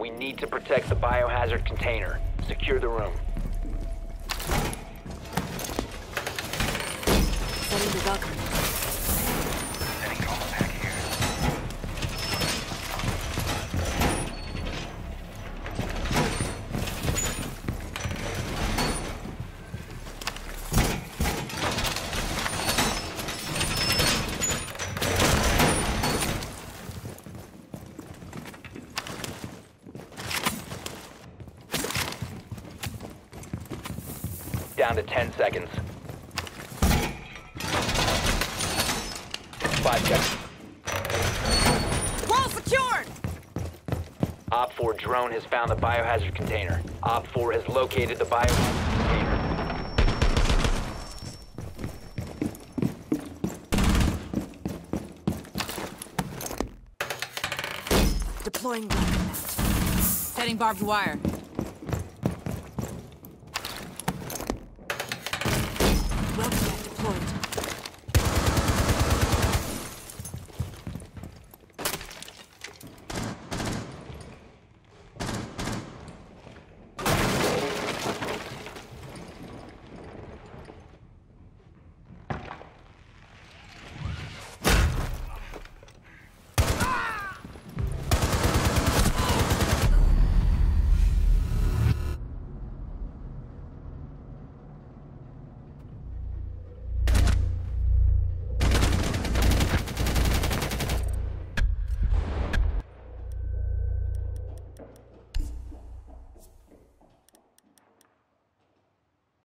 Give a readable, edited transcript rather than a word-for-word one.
We need to protect the biohazard container. Secure the room. Setting the Valkyrie. Setting normal back here. Down to 10 seconds. 5 seconds. Wall secured! Op 4 drone has found the biohazard container. Op 4 has located the biohazard container. Deploying rocket net. Setting barbed wire.